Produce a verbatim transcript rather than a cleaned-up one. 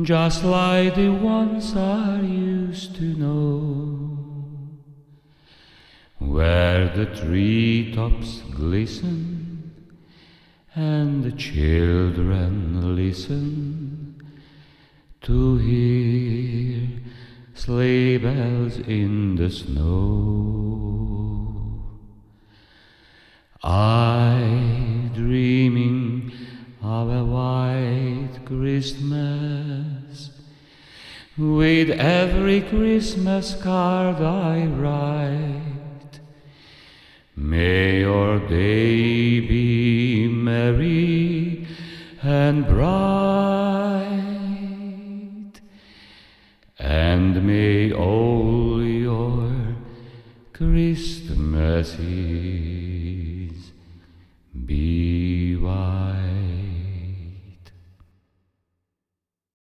just like the ones I used to know, where the treetops glisten and the children listen to hear sleigh bells in the snow. I dreaming of a white Christmas, with every Christmas card I write. May your day be merry and bright, and may all your Christmases be